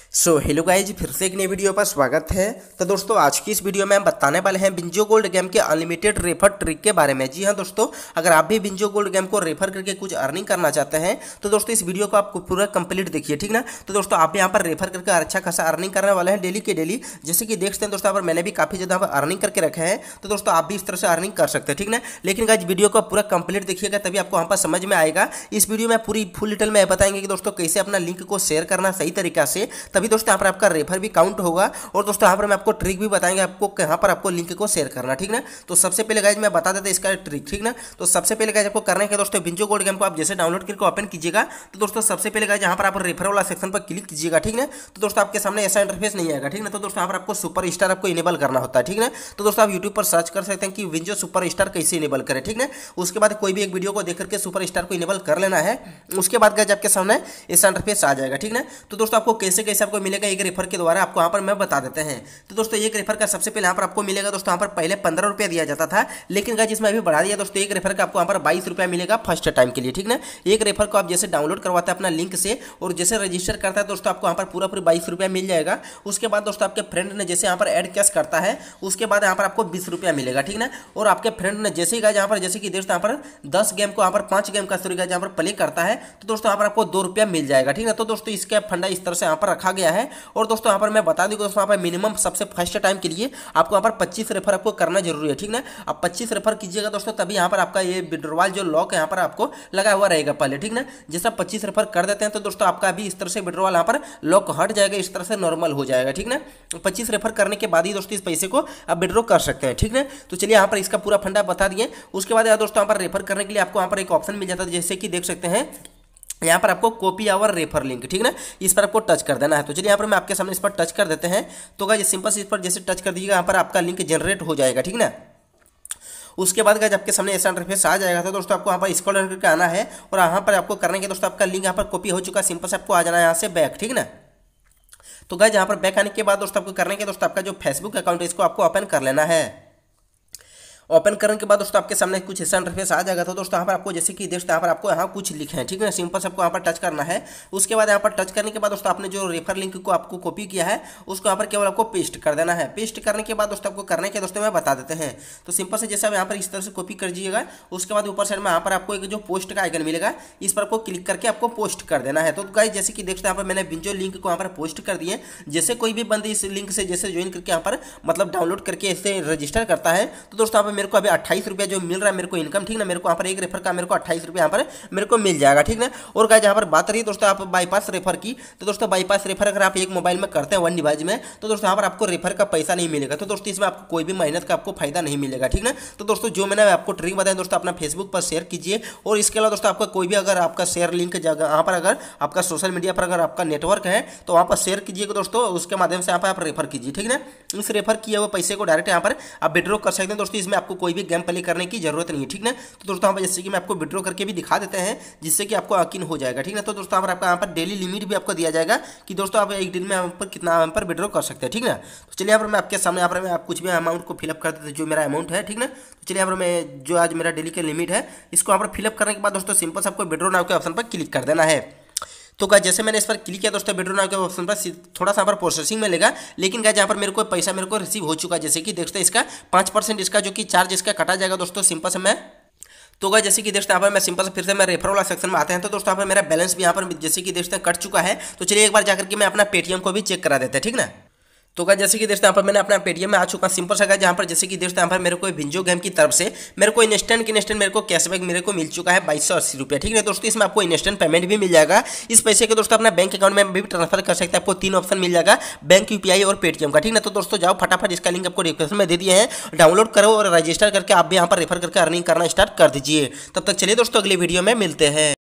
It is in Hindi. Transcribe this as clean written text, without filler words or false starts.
हेलो गाइज, फिर से एक नई वीडियो पर स्वागत है। तो दोस्तों, आज की इस वीडियो में हम बताने वाले हैं बिंजो गोल्ड गेम के अनलिमिटेड रेफर ट्रिक के बारे में। जी हाँ दोस्तों, अगर आप भी बिंजो गोल्ड गेम को रेफर करके कुछ अर्निंग करना चाहते हैं तो दोस्तों इस वीडियो को आपको पूरा कंप्लीट देखिए, ठीक ना। तो दोस्तों आप यहाँ पर रेफर करके अच्छा खासा अर्निंग करने वाले हैं डेली के डेली। जैसे कि देखते हैं दोस्तों, यहाँ पर मैंने भी काफ़ी ज़्यादा अर्निंग करके रखे हैं, तो दोस्तों आप भी इस तरह से अर्निंग कर सकते हैं, ठीक ना। लेकिन गाइज वीडियो को पूरा कंप्लीट देखिएगा, तभी आपको वहाँ पर समझ में आएगा। इस वीडियो में पूरी फुल डिटेल में बताएंगे कि दोस्तों कैसे अपना लिंक को शेयर करना सही तरीका से, तभी दोस्तों यहाँ पर आपका रेफर भी काउंट होगा। और दोस्तों यहाँ पर मैं आपको ट्रिक भी बताएंगे आपको कहाँ पर आपको लिंक को शेयर करना, ठीक ना। तो सबसे पहले गाइज मैं बता देता इसका ट्रिक, ठीक ना। तो सबसे पहले गाइज आपको करना है कि दोस्तों बिंजो गोल्ड गेम को आप जैसे डाउनलोड करके ओपन कीजिएगा, तो दोस्तों सबसे पहले गाइज यहाँ पर आप रेफर वाला सेक्शन पर क्लिक कीजिएगा, ठीक ना। तो दोस्तों आपके सामने ऐसा इंटरफेस नहीं आएगा, ठीक ना। तो दोस्तों यहाँ पर आपको सुपर स्टार आपको इनेबल करना होता है, ठीक ना। तो दोस्तों आप यूट्यूब पर सर्च कर सकते हैं कि बिंजो सुपर स्टार कैसे इनेबल करें, ठीक ना। उसके बाद कोई भी एक वीडियो को देख करके सुपर स्टार को इनेबल कर लेना है। उसके बाद गाइज आपके सामने ऐसा इंटरफेस आ जाएगा, ठीक ना। तो दोस्तों आपको कैसे कैसे आपको मिलेगा एक रेफर के द्वारा, आपको यहाँ पर मैं बता देते हैं। तो दोस्तों एक रेफर का सबसे पहले यहाँ पर आपको मिलेगा दोस्तों, यहाँ पर पहले 15 रुपया दिया जाता था, लेकिन गाइस इसमें अभी बढ़ा दिया दोस्तों। एक रेफर का आपको यहाँ पर 22 रुपया मिलेगा फर्स्ट टाइम के लिए, ठीक ना। एक रेफर को आप जैसे डाउनलोड करवाते हैं अपना लिंक से और जैसे रजिस्टर करता है दोस्तों, आपको यहाँ पर पूरा 22 रुपया मिल जाएगा। उसके बाद दोस्तों आपके फ्रेंड ने जैसे यहाँ पर ऐड कैश करता है, उसके बाद यहाँ पर आपको 20 रुपया मिलेगा, ठीक ना। और आपके फ्रेंड ने जैसे ही गाइस यहाँ पर जैसे कि दोस्तों यहाँ पर 10 गेम को यहाँ पर 5 गेम का सॉरी गाइस यहाँ पर प्ले करता है, तो दोस्तों यहाँ पर आपको 2 रुपया मिल जाएगा, ठीक ना। तो दोस्तों इसका फंडा इस तरह से यहाँ पर रखा गया है। और दोस्तों यहाँ पर मैं बता दूँ दोस्तों, यहाँ पर मिनिमम सबसे फर्स्ट टाइम के लिए आपको यहाँ पर 25 रेफर आपको करना जरूरी है, ठीक ना। आप 25 रेफर कीजिएगा दोस्तों, तभी यहाँ पर आपका ये विड्रॉल जो लॉक यहाँ पर आपको लगा हुआ रहेगा पहले, ठीक ना। जैसा 25 रेफर कर देते हैं तो दोस्तों आपका भी इस तरह से विड्रॉल यहाँ पर लॉक हट जाएगा, इस तरह से नॉर्मल हो जाएगा, ठीक ना। 25 रेफर करने के बाद ही दोस्तों इस पैसे को आप विड्रॉ कर सकते हैं, ठीक ना। तो चलिए यहाँ पर इसका पूरा फंडा बता दिए। उसके बाद दोस्तों यहाँ पर रेफर करने के लिए आपको यहाँ पर एक ऑप्शन मिल जाता है, जैसे कि देख सकते हैं यहाँ पर आपको कॉपी आवर रेफर लिंक, ठीक ना। इस पर आपको टच कर देना है। तो चलिए यहाँ पर मैं आपके सामने इस पर टच कर देते हैं। तो गाइस सिंपल से इस पर जैसे टच कर दीजिएगा, यहाँ पर आपका लिंक जनरेट हो जाएगा, ठीक ना। उसके बाद गाइस आपके सामने ऐसा इंटरफेस आ जाएगा। तो दोस्तों आपको यहाँ पर स्क्रॉल करके आना है और यहाँ पर आपको करने के दोस्तों आपका लिंक यहाँ पर कॉपी हो चुका है। सिंपल से आपको आ जाना है यहाँ से बैक, ठीक ना। तो गाइस यहाँ पर बैक आने के बाद दोस्तों आपको करने के दोस्तों आपका जो फेसबुक अकाउंट है इसको आपको ओपन कर लेना है। ओपन करने के बाद दोस्तों आपके सामने कुछ ऐसा इंटरफेस आ जाएगा। तो दोस्तों यहाँ पर आपको जैसे कि दोस्तों यहाँ पर आपको यहाँ कुछ लिखे हैं, ठीक है। सिंपल से आपको यहाँ पर टच करना है। उसके बाद यहाँ पर टच करने के बाद दोस्तों आपने जो रेफर लिंक को आपको कॉपी किया है उसको यहाँ पर केवल आपको पेस्ट कर देना है। पेस्ट करने के बाद दोस्तों आपको करने के दोस्तों मैं बता देते हैं। तो सिंपल से जैसे आप यहाँ पर इस तरह से कॉपी कर दीजिएगा। उसके बाद ऊपर साइड में यहाँ पर आपको एक जो पोस्ट का आइकन मिलेगा, इस पर आपको क्लिक करके आपको पोस्ट कर देना है। तो गाइस जैसे कि देखते हैं यहाँ पर मैंने बिंजो लिंक को यहाँ पर पोस्ट कर दिए। जैसे कोई भी बंदे इस लिंक से जैसे ज्वाइन करके यहाँ पर मतलब डाउनलोड करके इसे रजिस्टर करता है, तो दोस्तों यहाँ पर मेरे को अभी 28 रुपया जो मिल रहा है मेरे को इनकम, ठीक ना। मेरे को यहाँ पर एक रेफर का मेरे को 28 रुपया यहाँ पर मेरे को मिल जाएगा, ठीक ना। और गाइस यहाँ पर बात रही दोस्तों आप बाईपास रेफर की, तो दोस्तों बाईपास रेफर अगर आप एक मोबाइल में करते हैं वन डिवाइस में, तो दोस्तों यहाँ पर आपको रेफर का पैसा नहीं मिलेगा। तो दोस्तों इसमें आपको कोई भी मेहनत का आपको फायदा नहीं मिलेगा, ठीक ना। तो दोस्तों जो मैंने आपको ट्रिक बताया दोस्तों अपना फेसबुक पर शेयर कीजिए। और इसके अलावा दोस्तों आपका कोई भी अगर आपका शेयर लिंक जगह यहाँ पर अगर आपका सोशल मीडिया पर अगर आपका नेटवर्क है तो वहाँ पर शेयर कीजिएगा दोस्तों। उसके माध्यम से यहाँ पर आप रेफर कीजिए, ठीक ना। इस रेफर किए हुए पैसे को डायरेक्ट यहाँ पर आप विड्रॉ कर सकते हैं दोस्तों। इसमें आपको कोई भी गेम प्ले करने की जरूरत नहीं है, ठीक ना। तो दोस्तों यहाँ पर जैसे कि मैं आपको विड्रॉ करके भी दिखा देते हैं, जिससे कि आपको यकीन हो जाएगा, ठीक ना। तो दोस्तों यहाँ पर आपका यहाँ पर डेली लिमिट भी आपको दिया जाएगा कि दोस्तों आप एक दिन में यहाँ पर कितना यहाँ पर विड्रॉ कर सकते हैं, ठीक ना। तो चलिए यहाँ पर मैं आपके सामने यहाँ पर मैं आप कुछ भी अमाउंट को फिलअप कर देते जो मेरा अमाउंट है, ठीक ना। तो चलिए यहाँ पर मैं जो आज मेरा डेली का लिमिट है इसको यहाँ पर फिलअप करने के बाद दोस्तों सिंपल से आपको विड्रॉ नाउ के ऑप्शन पर क्लिक कर देना है। तो गाइस जैसे मैंने इस पर क्लिक किया दोस्तों विड्रॉ नाउ के ऑप्शन पर थोड़ा सा यहाँ पर प्रोसेसिंग में लेगा, लेकिन गाइस यहाँ पर मेरे को पैसा मेरे को रिसीव हो चुका है। जैसे कि देखते हैं इसका 5% इसका जो कि चार्ज इसका कटा जाएगा दोस्तों। सिंपल से मैं तो गाइस जैसे कि देखते हैं यहाँ पर मैं सिंपल से फिर से मैं रेफर वाला सेक्शन में आते हैं। तो दोस्तों यहाँ पर मेरा बैलेंस भी यहाँ पर जैसे कि देखते हैं कट चुका है। तो चलिए एक बार जाकर के मैं अपना पेटीएम को भी चेक करा देते हैं, ठीक ना। तो गाइस जैसे कि देखते हैं यहाँ पर मैंने अपना पेटीएम में आ चुका सिंपल सा गाइस। यहाँ पर जैसे कि देखते हैं यहाँ पर मेरे को बिंजो गेम की तरफ से मेरे को इंस्टेंट मेरे को कैशबैक मेरे को मिल चुका है 2280 रुपया, ठीक है दोस्तों। इसमें आपको इंस्टेंट पेमेंट भी मिल जाएगा। इस पैसे को दोस्तों अपना बैंक अकाउंट में भी ट्रांसफर कर सकते हैं। आपको 3 ऑप्शन मिल जाएगा, बैंक, यूपीआई और पेटीएम का, ठीक है। तो दोस्तों जाओ फटाफट, इसका लिंक आपको डिस्क्रिप्शन में दे दिए हैं, डाउनलोड करो और रजिस्टर करके आप भी यहाँ पर रेफर करके अर्निंग करना स्टार्ट कर दीजिए। तब तक चलिए दोस्तों अगली वीडियो में मिलते हैं।